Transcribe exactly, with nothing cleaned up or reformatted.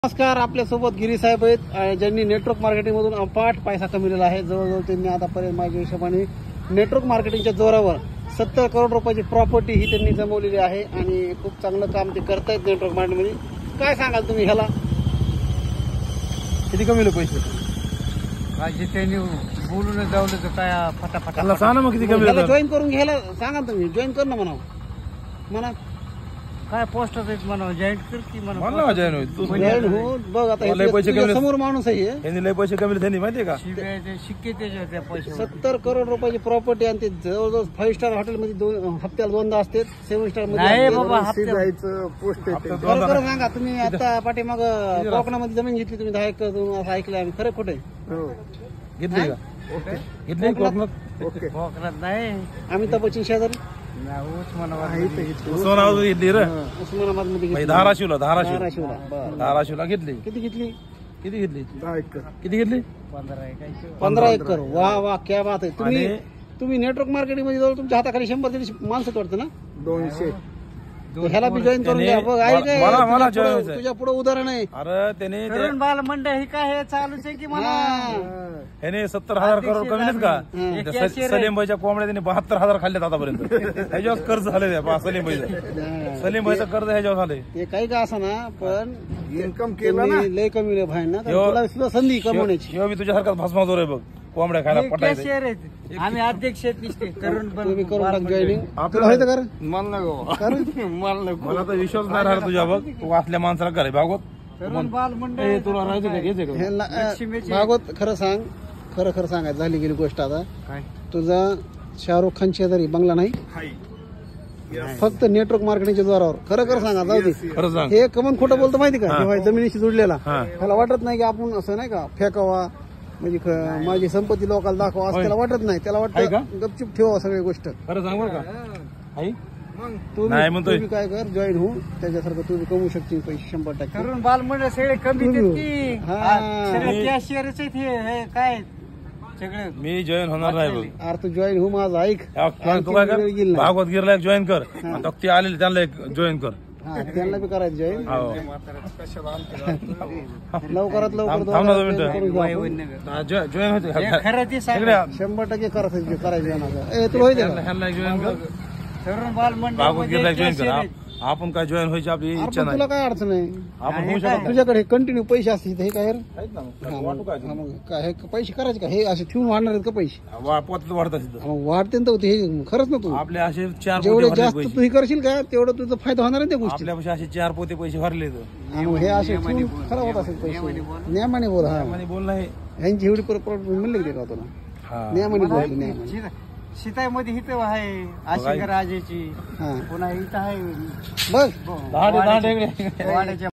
नमस्कार, आपल्यासोबत गिरी साहेब आहेत, ज्यांनी नेटवर्क मार्केटिंग मधून अपाट पैसा कमविलेला आहे। जवळजवळ त्यांनी आतापर्यंत माझ्या हिशोबाने नेटवर्क मार्केटिंगच्या जोरावर सत्तर करोड रुपयाची प्रॉपर्टी ही त्यांनी जमवलेली आहे आणि खूप चांगलं काम ते करतायत नेटवर्क मार्केटिंग मध्ये। काय सांगाल तुम्ही ह्याला, किती कमविले पैसे? काय त्यांनी बोलून जावलं तर काय फटाफट सांगा ना, मग किती कमविले? जॉईन करून घ्यायला सांगा तुम्ही, जॉईन कर ना म्हणावं म्हणा। काय पोस्ट म्हणा जॉईन कर की म्हणा जॉईन होईल तू जॉईन हो। बघ आता लय पैसे हे समोर माणूस आहे, यांनी लय पैसे कमविले त्यांनी माहितीये का? शिक्के त्याच्या त्या पैसे सत्तर करोड रुपयाची प्रॉपर्टी आणि ते जवळजवळ फाईव्ह स्टार हॉटेलमध्ये दोन हप्त्याला दोनदा असते, सेव्हन स्टार नाही बाबा, हप्त्या- जायचं पोस्ट खरं खरं सांगा तुम्ही। आता पाठीमाग कोकणामध्ये जमीन घेतली तुम्ही दहा एकर, असं ऐकलं आम्ही, खरं खोटे घेतली का? घेतली कोकणात? ओके, कोकणात नाही, आम्ही तपाची शेजारी उस्मानाबाद उस्मानाबाद घेतली रे, उस्मानाबाद मध्ये घेतली, धाराशिवला धाराशिव धाराशिवला। बरं, धाराशिवला घेतली. किती घेतली? किती घेतली? दहा एकर, किती घेतली? पंधरा आहे काय पंधरा एकर। वा वा, क्या बात आहे। तुम्ही आणि- तुम्ही नेटवर्क मार्केटिंग मध्ये जवळ तुमच्या हाताखाली शंभर दीडशे माणसं वाटतं ना? दोनशे ह्याला बी जॉईन करून घ्या। बघ आई काय, मला- मला तुझ्या join पुढं- व्हायचंय. तुझ्या पुढे उदाहरण आहे। अरे त्याने ते- तरुण बाल मंडळ ही काय हे चालूच आहे की मला हा. ह्याने सत्तर हजार करोड कमविलेत का? हं. त्या स- सलीम भाईच्या कोंबड्या त्यांनी बहात्तर हजार खाल्लेत आतापर्यंत। ह्याच्यावर कर्ज झाले सलीम भाईचं सलीम भाईचं कर्ज ह्याच्यावर झालंय. ते काही का असं ना, पण इन्कम त्यांनी लय कमी भाई ना, तर यो- तुला सुद्धा संधी कमवण्याची। ह्यो बी तुझ्यासारखाच भस्माजोर आहे बघ, कोंबड्या खायला पटायचं. कॅशियर आहेत आम्ही, अध्यक्ष आहेत नुसते तरुण तुम्ही करून टाक जॉईनिंग। आपलं- तुला व्हायचं कर मला नको मला नको मला तर विश्वास नाही राहिला तुझ्या बघ, तू असल्या माणसाला करे भागवत. तरुण बाल मंडळ ए, तुला राहायचं का? घ्यायचं का? ह्यांना, अ, लक्ष्मीचे- भागवत खरं सांग, खरं खरं सांगायचं झाली गेली गोष्ट। आता काय तुझा शाहरुख खान शेजारी बंगला नाही, फक्त नेटवर्क मार्केटिंगच्या जोरावर। खरं खरं सांगा, जाऊ दे। खरं सांग. हे कमन खोटं बोलतो माहिती का? हे भाई जमिनीशी जुडलेला, हा. त्याला वाटत नाही की आपण असं नाही का फेकावा, म्हणजे ख- माझी संपत्ती लोकांना दाखवा असं होय. त्याला वाटत नाही। त्याला आहे वाटतं का? गपचिप ठेवा सगळी गोष्ट। खरं सांग बरं का? आई तू नाही बी- म्हणतोय. तू बी काय कर, जॉईन हो, त्याच्यासारखं तू बी कमवू शकते पैसे शंभर टक्के। तरुण बाल मंडळ सगळे कमी देत की हा. हा, सगळे कॅशियरच आहेत हे हे काय सगळे मी जॉईन होणार नाही बघ. अरे तू जॉईन हो, माझं ऐक। या- तू काय कर, आणखी गेलं नाही. भागवत गिरला एक जॉईन कर, आणि ते आलेले त्यांना एक जॉईन कर. हा, त्यांना बी करायचं जॉईन हो. लवकरात लवकर थांब- थांब ना दोन join मिनिटं. करून घ्या आपण. हा, जॉ- जॉईन होते हे खरं ते सांग. इकडे या. शंभर टक्के करायचं करायचं यांना. ए तुला होईल ह्यांना- ह्यांना एक जॉईन कर, तरुण बाल मंडळ भागवत गिरला एक जॉईन कर. कॅशियर आप- आहेत. आपण काय जॉईन व्हायची आपली इच्छा नाही. तुला काय अडचण आहे? आपण होऊ हे शकत काय? नाही. तुझ्याकडे कंटिन्यू पैसे असतील तर हे काय रे? आहेत ना मग. हा, वाटू काय मग हा, मग काय हे पैसे करायचे का? हे असे ठेवून वाढणार आहेत का पैसे? वा- पोटात वाढतात तिथं. मग वाढते ना तर हे खरंच ना तू आपले असे चार जेवढे पोते भरले जास्त पैसे. तू हे करशील का तेवढं तुझा फायदा होणार आहे त्या गोष्टी। आपल्यापाशी असे चार पोते पैसे भरले तर. हा, मग हे असे ठेवून खराब होत असेल पैसे। नियमाने बोल। हा, आणि बोलणं हे ह्यांची एवढी प्रॉब्लेम म्हणले की का तुला? हा. नियमाने मला बोल, नियमाने। सीता- सीताईमध्ये हिथं आहे आशिका राजाची, हा, पुन्हा इथं आहे बघ दहा दहा ढेकळे. वाड्याच्या